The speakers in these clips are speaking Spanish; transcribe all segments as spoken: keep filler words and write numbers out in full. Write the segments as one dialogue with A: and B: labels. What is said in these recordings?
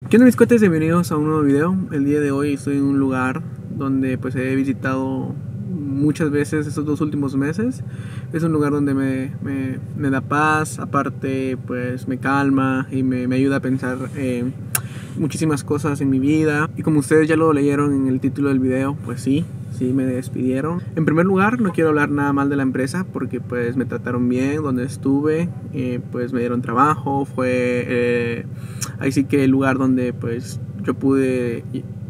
A: ¿Qué onda mis cuates? Bienvenidos a un nuevo video. El día de hoy estoy en un lugar donde pues he visitado muchas veces estos dos últimos meses. Es un lugar donde me, me, me da paz, aparte pues me calma y me, me ayuda a pensar eh, muchísimas cosas en mi vida. Y como ustedes ya lo leyeron en el título del video, pues sí, sí me despidieron. En primer lugar, no quiero hablar nada mal de la empresa porque pues me trataron bien donde estuve, eh, pues me dieron trabajo, fue eh, ahí sí que el lugar donde pues yo pude,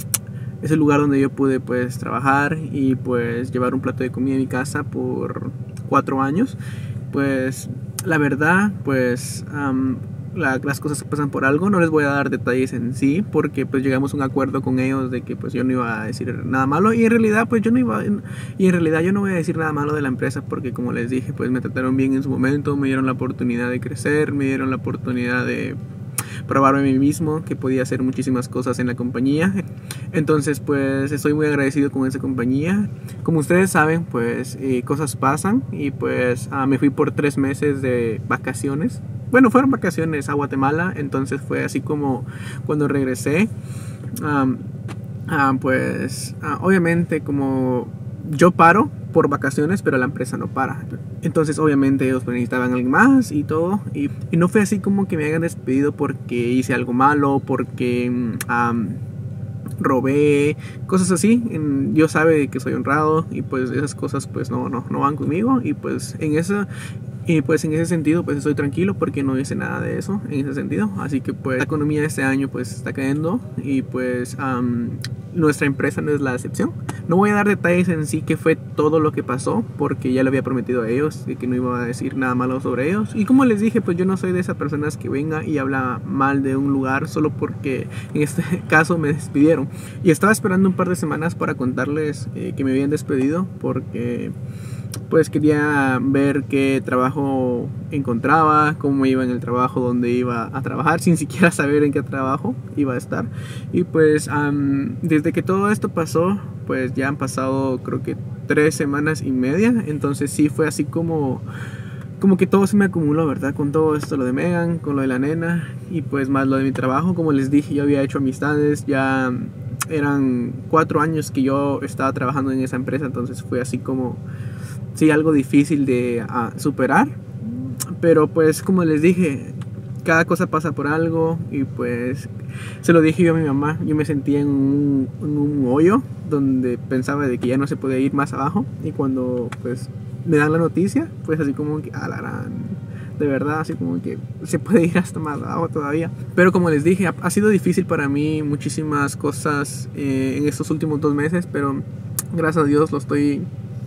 A: es el lugar donde yo pude pues trabajar y pues llevar un plato de comida a mi casa por cuatro años. Pues la verdad, pues um, La, las cosas pasan por algo. No les voy a dar detalles en sí porque pues llegamos a un acuerdo con ellos de que pues yo no iba a decir nada malo, y en realidad pues yo no iba y en realidad yo no voy a decir nada malo de la empresa porque, como les dije, pues me trataron bien en su momento, me dieron la oportunidad de crecer, me dieron la oportunidad de probarme a mí mismo que podía hacer muchísimas cosas en la compañía. Entonces pues estoy muy agradecido con esa compañía. Como ustedes saben, pues eh, cosas pasan y pues uh, me fui por tres meses de vacaciones. Bueno, fueron vacaciones a Guatemala, entonces fue así como cuando regresé, um, uh, pues uh, obviamente como yo paro por vacaciones, pero la empresa no para. Entonces obviamente ellos necesitaban a alguien más y todo. Y, y no fue así como que me hayan despedido porque hice algo malo, porque um, robé, cosas así. Dios sabe que soy honrado y pues esas cosas pues no, no, no van conmigo. Y pues en eso... Y pues en ese sentido pues estoy tranquilo porque no hice nada de eso en ese sentido. Así que pues la economía de este año pues está cayendo y pues um, nuestra empresa no es la excepción. No voy a dar detalles en sí que fue todo lo que pasó porque ya le había prometido a ellos de que no iba a decir nada malo sobre ellos. Y como les dije, pues yo no soy de esas personas que venga y habla mal de un lugar solo porque en este caso me despidieron. Y estaba esperando un par de semanas para contarles eh, que me habían despedido porque... pues quería ver qué trabajo encontraba, cómo iba en el trabajo, dónde iba a trabajar, sin siquiera saber en qué trabajo iba a estar. Y pues um, desde que todo esto pasó, pues ya han pasado creo que tres semanas y media. Entonces sí fue así como... como que todo se me acumuló, ¿verdad? Con todo esto, lo de Megan, con lo de la nena y pues más lo de mi trabajo. Como les dije, yo había hecho amistades, ya eran cuatro años que yo estaba trabajando en esa empresa. Entonces fue así como... sí, algo difícil de uh, superar, pero pues como les dije, cada cosa pasa por algo y pues se lo dije yo a mi mamá. Yo me sentía en un, en un hoyo donde pensaba de que ya no se podía ir más abajo, y cuando pues me dan la noticia, pues así como que alarán, de verdad, así como que se puede ir hasta más abajo todavía. Pero como les dije, ha, ha sido difícil para mí muchísimas cosas eh, en estos últimos dos meses, pero gracias a Dios lo estoy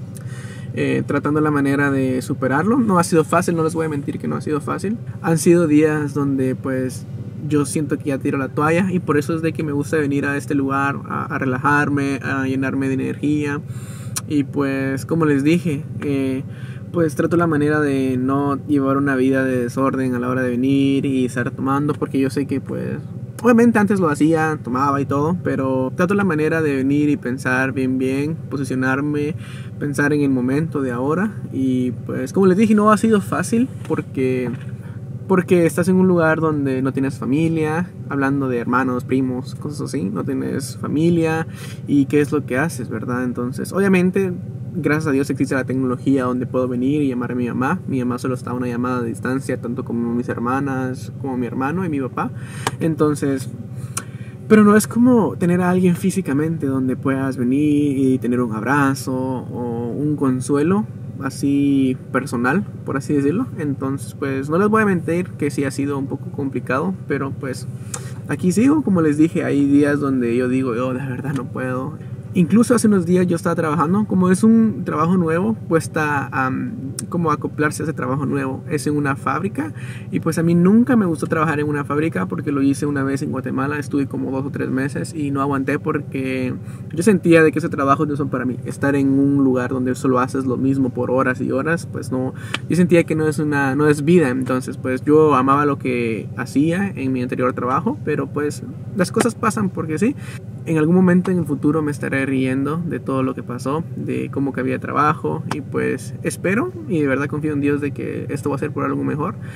A: Eh, tratando la manera de superarlo. No ha sido fácil, no les voy a mentir que no ha sido fácil. Han sido días donde pues yo siento que ya tiro la toalla, y por eso es de que me gusta venir a este lugar a, a relajarme, a llenarme de energía. Y pues como les dije, eh, pues trato la manera de no llevar una vida de desorden a la hora de venir y estar tomando, porque yo sé que pues obviamente antes lo hacía, tomaba y todo, pero trato la manera de venir y pensar bien bien, posicionarme, pensar en el momento de ahora. Y pues como les dije, no ha sido fácil porque porque estás en un lugar donde no tienes familia, hablando de hermanos, primos, cosas así, no tienes familia, y qué es lo que haces, ¿verdad? Entonces obviamente gracias a Dios existe la tecnología donde puedo venir y llamar a mi mamá. Mi mamá solo está a una llamada de distancia, tanto como mis hermanas, como mi hermano y mi papá. Entonces, pero no es como tener a alguien físicamente donde puedas venir y tener un abrazo o un consuelo así personal, por así decirlo. Entonces pues no les voy a mentir que sí ha sido un poco complicado, pero pues aquí sigo. Como les dije, hay días donde yo digo, yo oh, de verdad no puedo. Incluso hace unos días yo estaba trabajando, como es un trabajo nuevo, cuesta um, como acoplarse a ese trabajo nuevo. Es en una fábrica, y pues a mí nunca me gustó trabajar en una fábrica porque lo hice una vez en Guatemala. Estuve como dos o tres meses y no aguanté porque yo sentía de que ese trabajo no son para mí. Estar en un lugar donde solo haces lo mismo por horas y horas, pues no, yo sentía que no es una, no es vida. Entonces pues yo amaba lo que hacía en mi anterior trabajo, pero pues las cosas pasan porque sí. En algún momento en el futuro me estaré riendo de todo lo que pasó, de cómo que había trabajo, y pues espero y de verdad confío en Dios de que esto va a ser por algo mejor.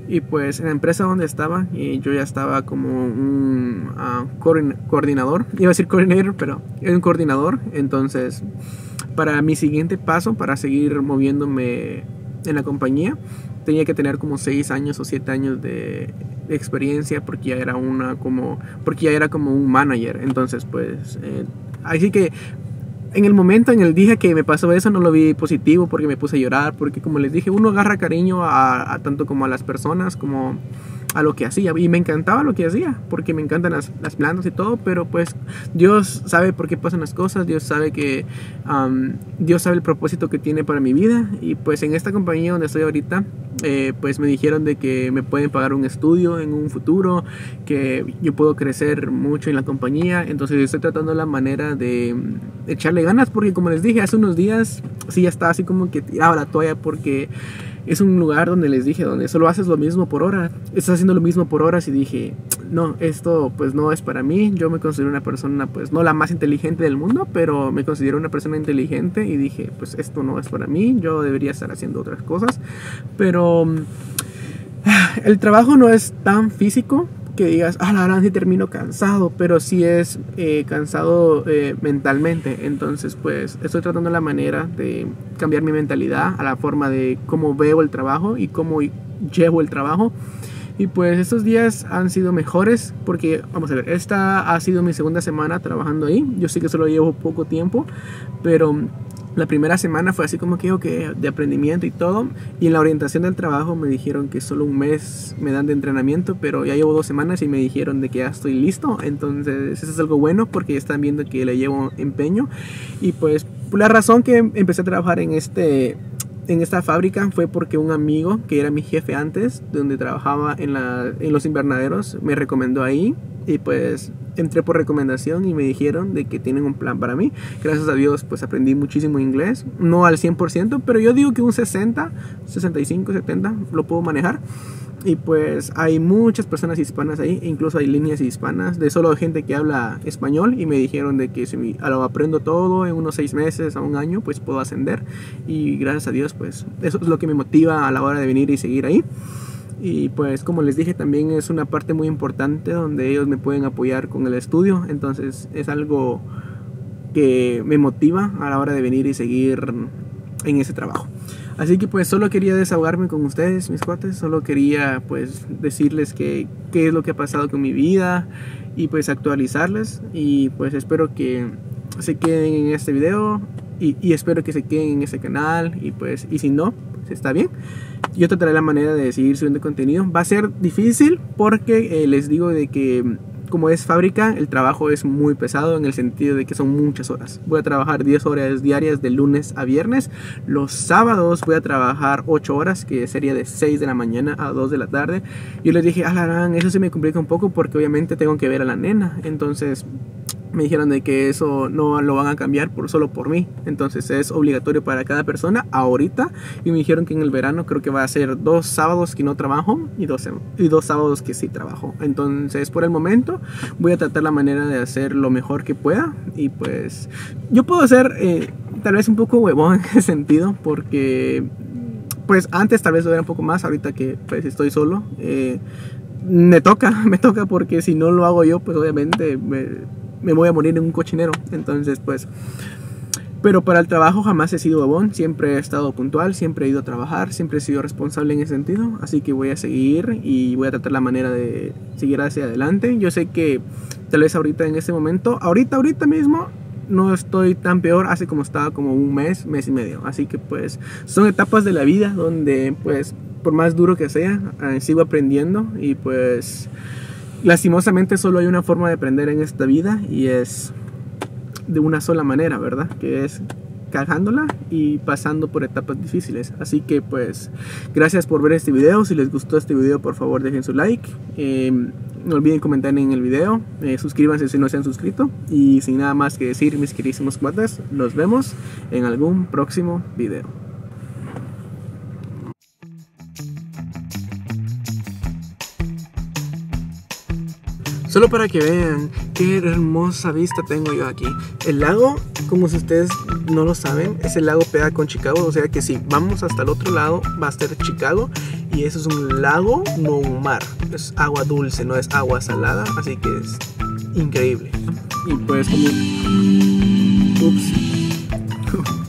A: Y pues en la empresa donde estaba, y yo ya estaba como un uh, coordinador, iba a decir coordinator, pero era un coordinador. Entonces, para mi siguiente paso, para seguir moviéndome en la compañía, tenía que tener como seis años o siete años de, de experiencia, porque ya era una como, porque ya era como un manager. Entonces, pues, eh, así que en el momento, en el día que me pasó eso, no lo vi positivo, porque me puse a llorar, porque como les dije, uno agarra cariño a, a tanto como a las personas, como a lo que hacía, y me encantaba lo que hacía, porque me encantan las, las plantas y todo, pero pues Dios sabe por qué pasan las cosas, Dios sabe que um, Dios sabe el propósito que tiene para mi vida. Y pues en esta compañía donde estoy ahorita, eh, pues me dijeron de que me pueden pagar un estudio en un futuro, que yo puedo crecer mucho en la compañía. Entonces yo estoy tratando la manera de echarle ganas, porque como les dije hace unos días, sí ya estaba así como que tiraba la toalla, porque es un lugar donde les dije, donde solo haces lo mismo por hora, estás haciendo lo mismo por horas. Y dije, no, esto pues no es para mí. Yo me considero una persona, pues no la más inteligente del mundo, pero me considero una persona inteligente, y dije, pues esto no es para mí, yo debería estar haciendo otras cosas. Pero el trabajo no es tan físico que digas, ah, la verdad sí termino cansado, pero sí es eh, cansado eh, mentalmente. Entonces pues estoy tratando la manera de cambiar mi mentalidad a la forma de cómo veo el trabajo y cómo llevo el trabajo. Y pues estos días han sido mejores, porque vamos a ver, esta ha sido mi segunda semana trabajando ahí. Yo sé que solo llevo poco tiempo, pero la primera semana fue así como que okay, de aprendimiento y todo. Y en la orientación del trabajo me dijeron que solo un mes me dan de entrenamiento, pero ya llevo dos semanas y me dijeron de que ya estoy listo. Entonces eso es algo bueno, porque ya están viendo que le llevo empeño. Y pues la razón que empecé a trabajar en este... en esta fábrica fue porque un amigo que era mi jefe antes, donde trabajaba en, la, en los invernaderos, me recomendó ahí. Y pues entré por recomendación y me dijeron de que tienen un plan para mí. Gracias a Dios pues aprendí muchísimo inglés, no al cien por ciento, pero yo digo que un sesenta, sesenta y cinco, setenta lo puedo manejar. Y pues hay muchas personas hispanas ahí, incluso hay líneas hispanas de solo gente que habla español, y me dijeron de que si me, lo aprendo todo en unos seis meses a un año, pues puedo ascender. Y gracias a Dios pues eso es lo que me motiva a la hora de venir y seguir ahí. Y pues como les dije, también es una parte muy importante donde ellos me pueden apoyar con el estudio. Entonces es algo que me motiva a la hora de venir y seguir en ese trabajo. Así que pues solo quería desahogarme con ustedes, mis cuates. Solo quería pues decirles que qué es lo que ha pasado con mi vida, y pues actualizarles. Y pues espero que se queden en este video, y, y espero que se queden en este canal. Y pues y si no, pues está bien, yo trataré la manera de seguir subiendo contenido. Va a ser difícil porque eh, les digo de que como es fábrica, el trabajo es muy pesado, en el sentido de que son muchas horas. Voy a trabajar diez horas diarias de lunes a viernes. Los sábados voy a trabajar ocho horas, que sería de seis de la mañana a dos de la tarde. Yo les dije, ah, la gran, eso se me complica un poco, porque obviamente tengo que ver a la nena. Entonces me dijeron de que eso no lo van a cambiar por, solo por mí. Entonces es obligatorio para cada persona ahorita. Y me dijeron que en el verano creo que va a ser dos sábados que no trabajo y dos, y dos sábados que sí trabajo. Entonces por el momento voy a tratar la manera de hacer lo mejor que pueda. Y pues yo puedo ser eh, tal vez un poco huevón en ese sentido, porque pues antes tal vez lo era un poco más. Ahorita que pues estoy solo, eh, me toca, me toca, porque si no lo hago yo, pues obviamente me... me voy a morir en un cochinero. Entonces pues, pero para el trabajo jamás he sido huevón, siempre he estado puntual, siempre he ido a trabajar, siempre he sido responsable en ese sentido. Así que voy a seguir y voy a tratar la manera de seguir hacia adelante. Yo sé que tal vez ahorita en este momento, ahorita, ahorita mismo no estoy tan peor, hace como estaba como un mes, mes y medio. Así que pues son etapas de la vida donde pues por más duro que sea, eh, sigo aprendiendo. Y pues lastimosamente solo hay una forma de aprender en esta vida, y es de una sola manera, ¿verdad? Que es cagándola y pasando por etapas difíciles. Así que pues gracias por ver este video. Si les gustó este video, por favor dejen su like, eh, no olviden comentar en el video, eh, suscríbanse si no se han suscrito. Y sin nada más que decir, mis queridísimos cuates, nos vemos en algún próximo video. Solo para que vean qué hermosa vista tengo yo aquí. El lago, como si ustedes no lo saben, es el lago pega con Chicago. O sea que si vamos hasta el otro lado va a estar Chicago. Y eso es un lago, no un mar. Es agua dulce, no es agua salada. Así que es increíble. Y pues como... Ups.